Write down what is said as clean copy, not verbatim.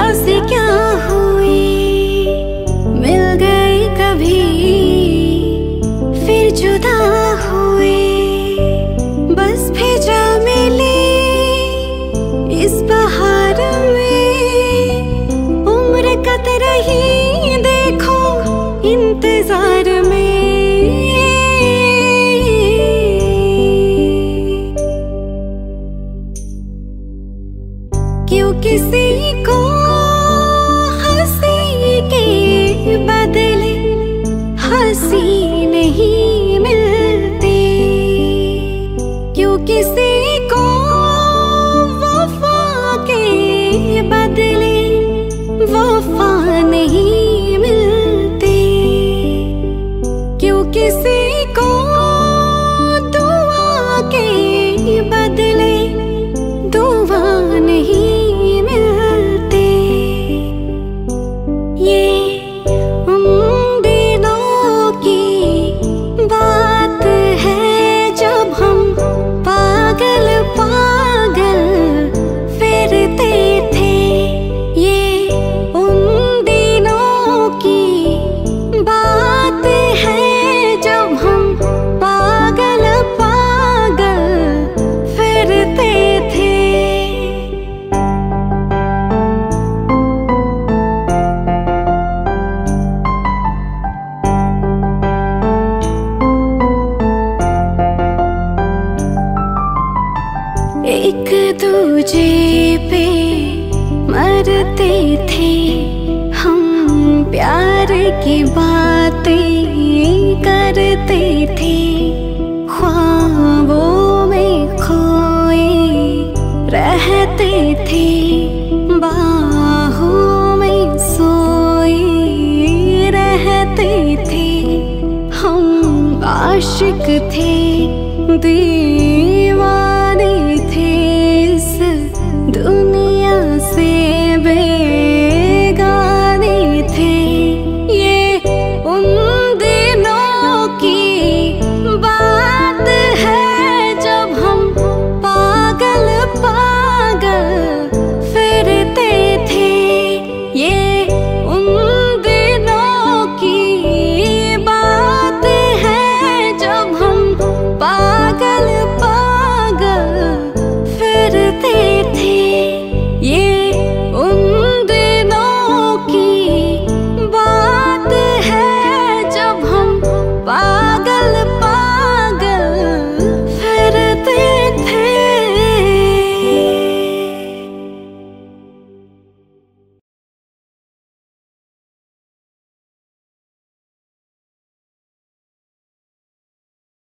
से क्या हुई, मिल गए कभी फिर जुदा हुए। बस भेजा मिले इस बहार में, उम्र कत रही देखो इंतजार में। क्यों किसी को हंसी के बदले हंसी नहीं मिलती, क्यों किसी को वफा के बदले वफा नहीं मिलती, क्यों किसी को दुआ के बदले दुआ नहीं। एक दूजे पे मरते थे हम, प्यार की बातें करते थे, ख्वाबों में खोए रहते थे, बाहों में सोए रहते थे। हम आशिक थे